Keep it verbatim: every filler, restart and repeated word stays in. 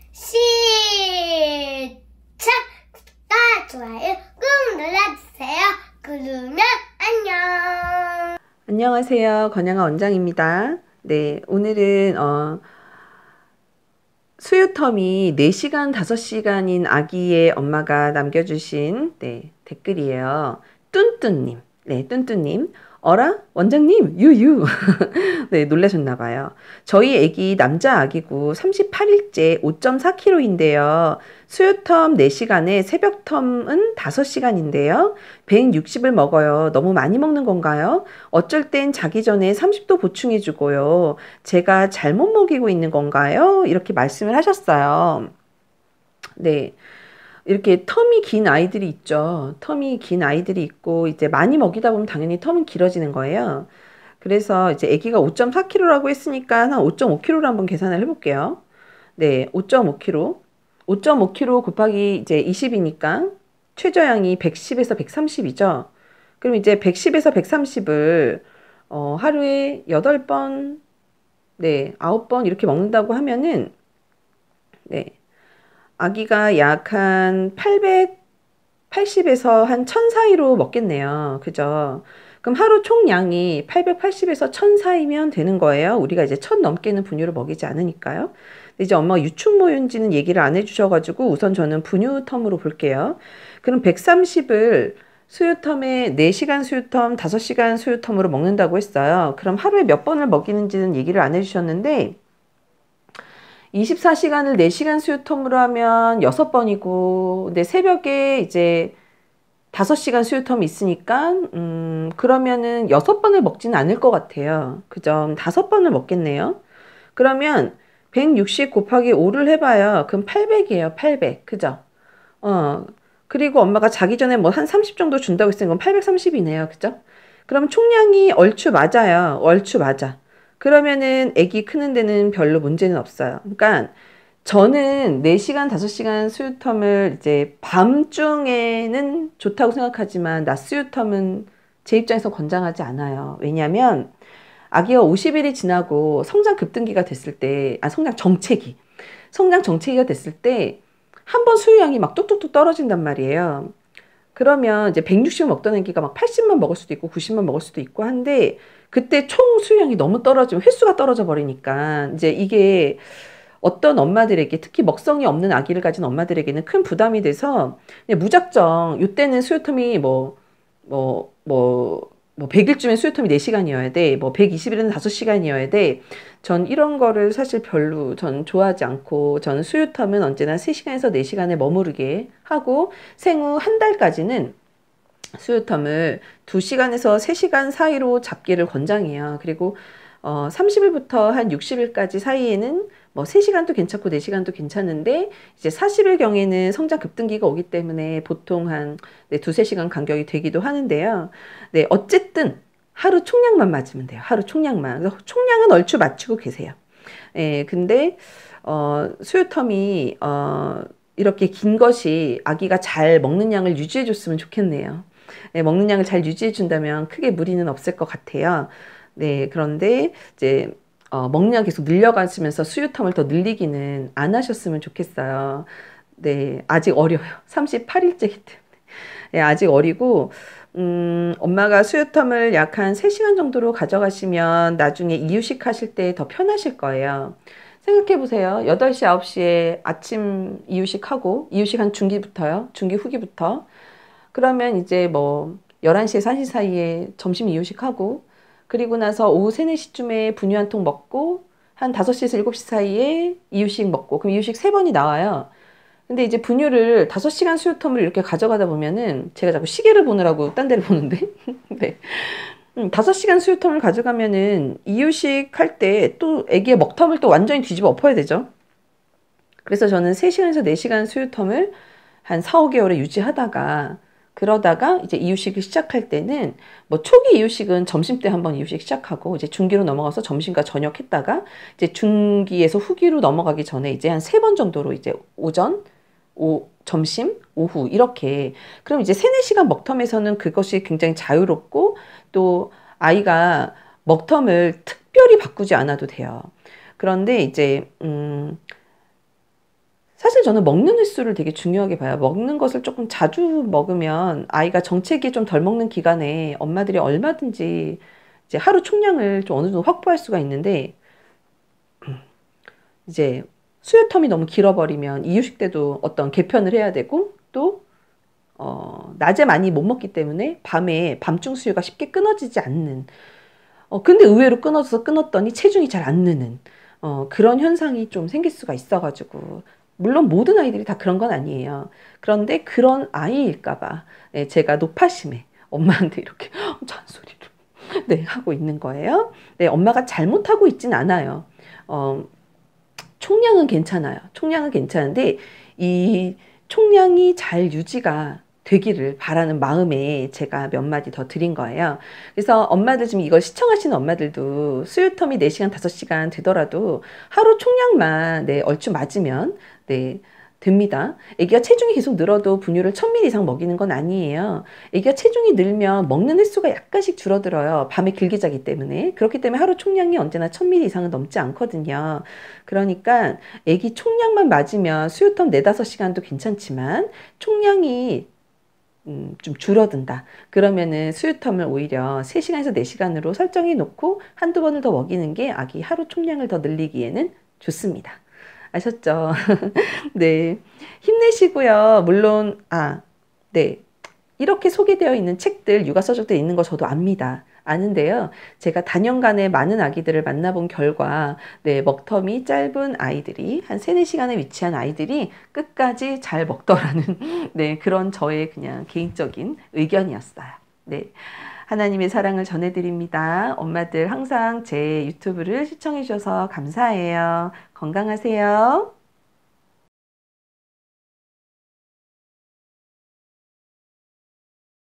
시작! 구독과 좋아요 꾹 눌러주세요. 그러면 안녕. 안녕하세요. 건양아 원장입니다. 네, 오늘은 어, 수유텀이 네 시간, 다섯 시간인 아기의 엄마가 남겨주신 네, 댓글이에요. 뚠뚠님. 네, 뚠뚠님. 어라? 원장님, 유유. 네, 놀라셨나봐요. 저희 아기 남자 아기고 삼십팔 일째 오 점 사 킬로그램인데요. 수유텀 네 시간에 새벽텀은 다섯 시간인데요. 백육십을 먹어요. 너무 많이 먹는 건가요? 어쩔 땐 자기 전에 삼십 도 보충해주고요. 제가 잘못 먹이고 있는 건가요? 이렇게 말씀을 하셨어요. 네. 이렇게 텀이 긴 아이들이 있죠. 텀이 긴 아이들이 있고 이제 많이 먹이다 보면 당연히 텀은 길어지는 거예요. 그래서 이제 아기가 오 점 사 킬로그램라고 했으니까 한 오 점 오 킬로그램로 한번 계산을 해볼게요. 네, 오 점 오 킬로그램. 오 점 오 킬로그램 곱하기 이제 이십이니까 최저량이 백십에서 백삼십이죠. 그럼 이제 백십에서 백삼십을 어, 하루에 여덟 번, 네, 아홉 번 이렇게 먹는다고 하면은 네. 아기가 약 한 팔백팔십에서 한 천 사이로 먹겠네요. 그죠? 그럼 하루 총량이 팔백팔십에서 천 사이면 되는 거예요. 우리가 이제 천 넘게는 분유를 먹이지 않으니까요. 이제 엄마가 유충모유인지는 얘기를 안 해주셔가지고 우선 저는 분유텀으로 볼게요. 그럼 백삼십을 수유텀에 네 시간 수유텀, 다섯 시간 수유텀으로 먹는다고 했어요. 그럼 하루에 몇 번을 먹이는지는 얘기를 안 해주셨는데 이십사 시간을 네 시간 수유텀으로 하면 여섯 번이고, 근데 새벽에 이제 다섯 시간 수유텀이 있으니까, 음, 그러면은 여섯 번을 먹지는 않을 것 같아요. 그죠? 다섯 번을 먹겠네요. 그러면 백육십 곱하기 오를 해봐요. 그럼 팔백이에요. 팔백. 그죠? 어, 그리고 엄마가 자기 전에 뭐 한 삼십 정도 준다고 했으니까 팔백삼십이네요. 그죠? 그럼 총량이 얼추 맞아요. 얼추 맞아. 그러면은 아기 크는 데는 별로 문제는 없어요. 그러니까 저는 네 시간, 다섯 시간 수유텀을 이제 밤중에는 좋다고 생각하지만 낮 수유텀은 제 입장에서 권장하지 않아요. 왜냐하면 아기가 오십 일이 지나고 성장 급등기가 됐을 때, 아, 성장 정체기. 성장 정체기가 됐을 때 한 번 수유량이 막 뚝뚝뚝 떨어진단 말이에요. 그러면 이제 백육십 먹던 애기가 막 팔십만 먹을 수도 있고 구십만 먹을 수도 있고 한데 그때 총 수유량이 너무 떨어지면 횟수가 떨어져 버리니까 이제 이게 어떤 엄마들에게 특히 먹성이 없는 아기를 가진 엄마들에게는 큰 부담이 돼서 그냥 무작정 이때는 수유텀이 뭐 뭐 뭐 뭐 백 일쯤에 수유텀이 네 시간이어야 돼. 뭐 백이십 일은 다섯 시간이어야 돼. 전 이런 거를 사실 별로 전 좋아하지 않고 저는 수유텀은 언제나 세 시간에서 네 시간에 머무르게 하고 생후 한 달까지는 수유텀을 두 시간에서 세 시간 사이로 잡기를 권장해요. 그리고 어, 삼십 일부터 한 육십 일까지 사이에는 뭐 세 시간도 괜찮고 네 시간도 괜찮은데 이제 사십 일 경에는 성장 급등기가 오기 때문에 보통 한 네, 두세 시간 간격이 되기도 하는데요. 네, 어쨌든 하루 총량만 맞으면 돼요. 하루 총량만. 그래서 총량은 얼추 맞추고 계세요. 예, 근데 어, 수유텀이 어, 이렇게 긴 것이 아기가 잘 먹는 양을 유지해 줬으면 좋겠네요. 네, 먹는 양을 잘 유지해 준다면 크게 무리는 없을 것 같아요. 네, 그런데 이제 어, 먹는 양 계속 늘려가시면서 수유텀을 더 늘리기는 안 하셨으면 좋겠어요. 네, 아직 어려요. 삼십팔 일째이기 때문에. 네, 아직 어리고 음, 엄마가 수유텀을 약 한 세 시간 정도로 가져가시면 나중에 이유식 하실 때 더 편하실 거예요. 생각해 보세요. 여덟 시, 아홉 시에 아침 이유식 하고, 이유식 한 중기부터요. 중기 후기부터. 그러면 이제 뭐 열한 시에서 한 시 사이에 점심 이유식 하고 그리고 나서 오후 세, 네 시쯤에 분유 한 통 먹고 한 다섯 시에서 일곱 시 사이에 이유식 먹고 그럼 이유식 세 번이 나와요. 근데 이제 분유를 다섯 시간 수유텀을 이렇게 가져가다 보면은 제가 자꾸 시계를 보느라고 딴 데를 보는데 네. 음, 다섯 시간 수유텀을 가져가면은 이유식 할 때 또 애기의 먹텀을 또 완전히 뒤집어 엎어야 되죠. 그래서 저는 세 시간에서 네 시간 수유텀을 한 사, 오 개월에 유지하다가 그러다가 이제 이유식을 시작할 때는 뭐 초기 이유식은 점심 때 한번 이유식 시작하고 이제 중기로 넘어가서 점심과 저녁 했다가 이제 중기에서 후기로 넘어가기 전에 이제 한 세 번 정도로 이제 오전, 오, 점심, 오후 이렇게 그럼 이제 세네 시간 먹텀에서는 그것이 굉장히 자유롭고 또 아이가 먹텀을 특별히 바꾸지 않아도 돼요. 그런데 이제 음 사실 저는 먹는 횟수를 되게 중요하게 봐요. 먹는 것을 조금 자주 먹으면 아이가 정체기에 좀 덜 먹는 기간에 엄마들이 얼마든지 이제 하루 총량을 좀 어느 정도 확보할 수가 있는데, 이제 수유텀이 너무 길어버리면 이유식 때도 어떤 개편을 해야 되고, 또 어, 낮에 많이 못 먹기 때문에 밤에 밤중 수유가 쉽게 끊어지지 않는, 어, 근데 의외로 끊어져서 끊었더니 체중이 잘 안 느는 어, 그런 현상이 좀 생길 수가 있어가지고, 물론 모든 아이들이 다 그런 건 아니에요. 그런데 그런 아이일까봐 네, 제가 노파심에 엄마한테 이렇게 잔소리를 네, 하고 있는 거예요. 네, 엄마가 잘못하고 있진 않아요. 어, 총량은 괜찮아요. 총량은 괜찮은데 이 총량이 잘 유지가 되기를 바라는 마음에 제가 몇 마디 더 드린 거예요. 그래서 엄마들 지금 이걸 시청하시는 엄마들도 수유텀이 네 시간, 다섯 시간 되더라도 하루 총량만 네, 얼추 맞으면 네, 됩니다. 아기가 체중이 계속 늘어도 분유를 천 밀리리터 이상 먹이는 건 아니에요. 아기가 체중이 늘면 먹는 횟수가 약간씩 줄어들어요. 밤에 길게 자기 때문에. 그렇기 때문에 하루 총량이 언제나 천 밀리리터 이상은 넘지 않거든요. 그러니까 아기 총량만 맞으면 수유텀 네, 다섯 시간도 괜찮지만 총량이 음, 좀 줄어든다. 그러면은 수유텀을 오히려 세 시간에서 네 시간으로 설정해 놓고 한두 번을 더 먹이는 게 아기 하루 총량을 더 늘리기에는 좋습니다. 아셨죠? 네. 힘내시고요. 물론, 아, 네. 이렇게 소개되어 있는 책들, 육아 서적들에 있는 거 저도 압니다. 아는데요. 제가 다년간에 많은 아기들을 만나본 결과, 네, 먹텀이 짧은 아이들이, 한 세네 시간에 위치한 아이들이 끝까지 잘 먹더라는, 네, 그런 저의 그냥 개인적인 의견이었어요. 네. 하나님의 사랑을 전해드립니다. 엄마들 항상 제 유튜브를 시청해 주셔서 감사해요. 건강하세요.